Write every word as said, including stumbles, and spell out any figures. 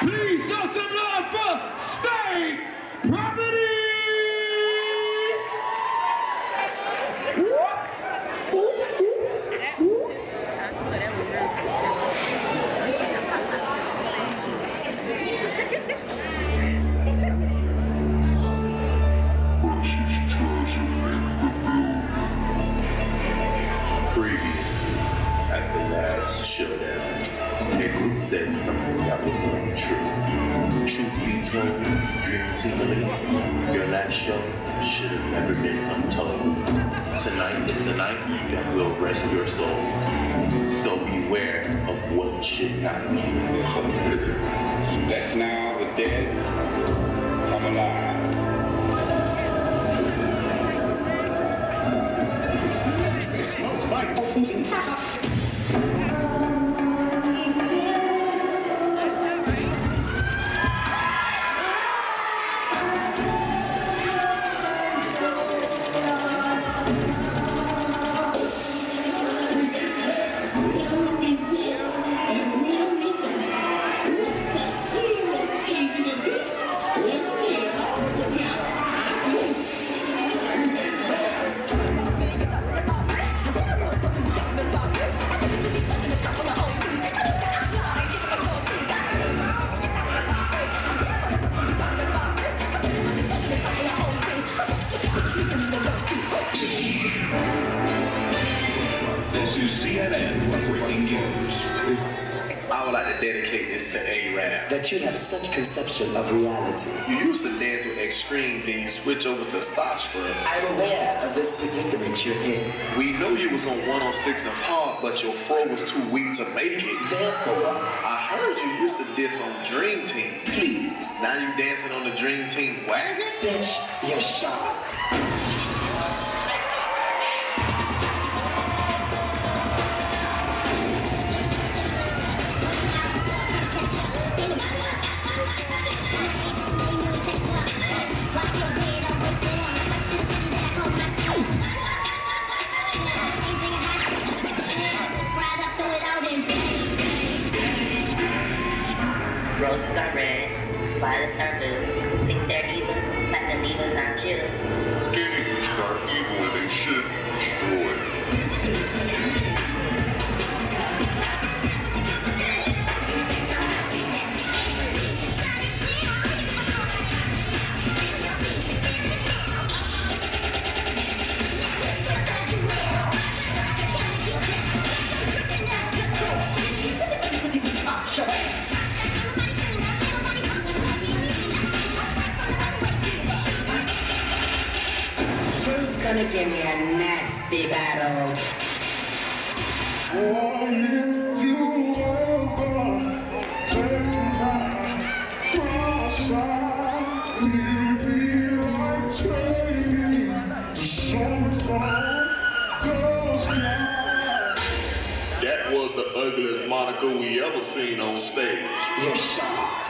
Please show some love for State Property! Previously, at the last showdown, a group said something that was untrue. Truth be told, Dream Team Elite, your last show should have never been untold. Tonight is the night that will rest your soul. So beware of what should not be. Let now the dead come alive. Smoke like This is C N N Breaking News. I would like to dedicate this to A-Rap. That you have such conception of reality. You used to dance with Extreme, then you switch over to Starstruck. I'm aware of this predicament you're in. We know you was on one oh six and Hard, but your fro was too weak to make it. Therefore, I heard you used to diss on Dream Team. please, Now you dancing on the Dream Team wagon? bitch, you're shot. Roses are red, violets are blue. Think they're divas, but the divas aren't you. Skinny bitches are evil and they should be destroyed. Who's gonna give me a nasty battle? That was the ugliest Monica we ever seen on stage. You're shot.